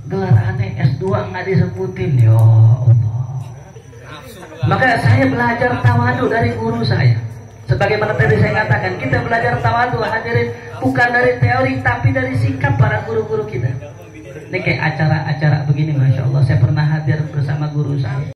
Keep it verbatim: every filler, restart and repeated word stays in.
gelar aneh S dua nggak disebutin, ya Allah. Maka saya belajar tawadu dari guru saya. Sebagaimana tadi saya katakan, kita belajar tawadu hadirin bukan dari teori tapi dari sikap para guru-guru kita. Ini kayak acara-acara begini, masya Allah. Saya pernah hadir bersama guru saya.